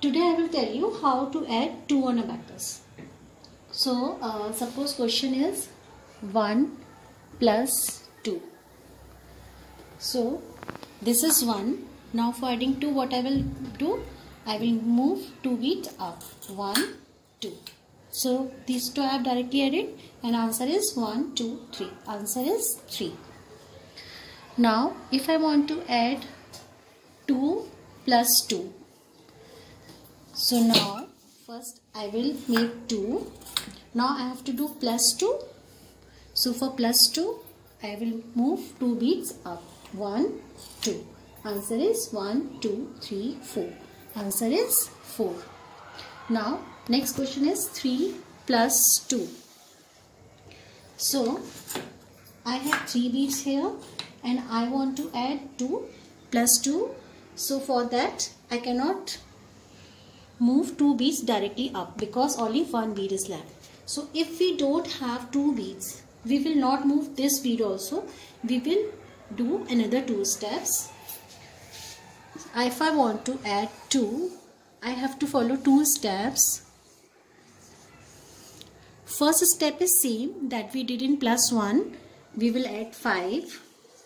Today I will tell you how to add 2 on abacus. So suppose question is 1 plus 2. So this is 1. Now for adding 2, what I will do? I will move 2 bits up. 1, 2. So these two I have directly added and answer is 1, 2, 3. Answer is 3. Now if I want to add 2 plus 2. So now first I will make 2. Now I have to do plus 2. So for plus 2 I will move 2 bits up. 1, 2. Answer is 1, 2, 3, 4. Answer is 4. Now next question is 3 plus 2. So I have 3 bits here and I want to add 2 plus 2. So for that I cannot move 2 beads directly up because only 1 bead is left. So if we don't have 2 beads, we will not move this bead also. We will do another 2 steps. If I want to add 2, I have to follow 2 steps. First step is same that we did in plus 1. We will add 5.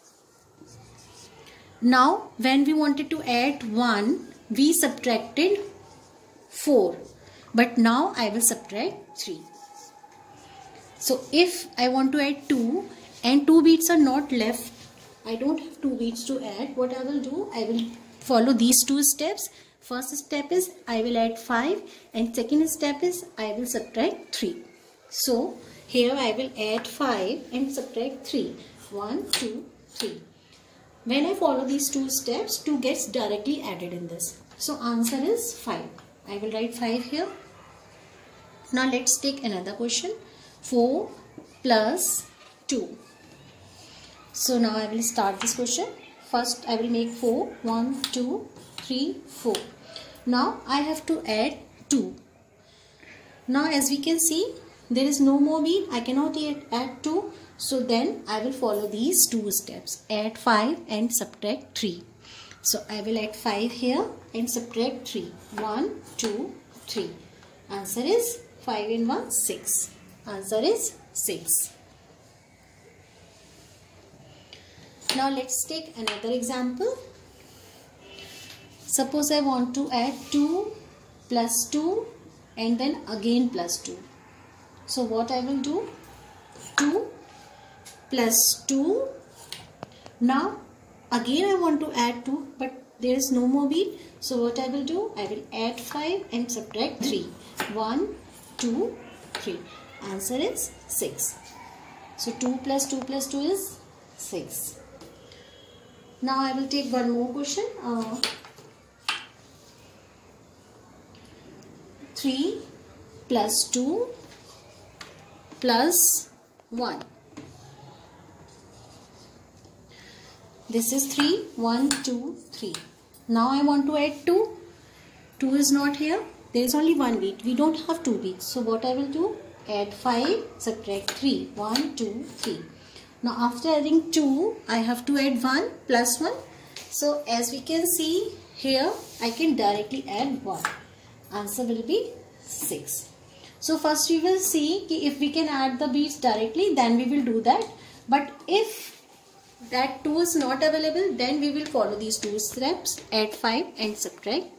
Now when we wanted to add 1, we subtracted 4. But now I will subtract 3. So if I want to add 2 and 2 beads are not left, I don't have 2 beads to add, what I will do? I will follow these 2 steps. First step is I will add 5 and second step is I will subtract 3. So here I will add 5 and subtract 3. 1, 2, 3. When I follow these 2 steps, 2 gets directly added in this. So answer is 5. I will write 5 here. Now let's take another question. 4 plus 2. So now I will start this question. First I will make 4. 1, 2, 3, 4. Now I have to add 2. Now as we can see, there is no more bead. I cannot yet add 2. So then I will follow these 2 steps. Add 5 and subtract 3. So I will add 5 here and subtract 3. 1, 2, 3. Answer is 5 and 1, 6. Answer is 6. Now let's take another example. Suppose I want to add 2 plus 2 and then again plus 2. So what I will do? 2 plus 2. Now again I want to add 2 but there is no more bead. So what I will do? I will add 5 and subtract 3. 1, 2, 3. Answer is 6. So 2 plus 2 plus 2 is 6. Now I will take one more question. 3 plus 2 plus 1. This is 3. 1, 2, 3. Now I want to add 2. 2 is not here. There is only 1 bead. We don't have 2 beads. So what I will do? Add 5, subtract 3. 1, 2, 3. Now after adding 2, I have to add 1 plus 1. So as we can see here, I can directly add 1. Answer will be 6. So first we will see if we can add the beads directly, then we will do that. But if that 2 is not available, then we will follow these 2 steps. Add 5 and subtract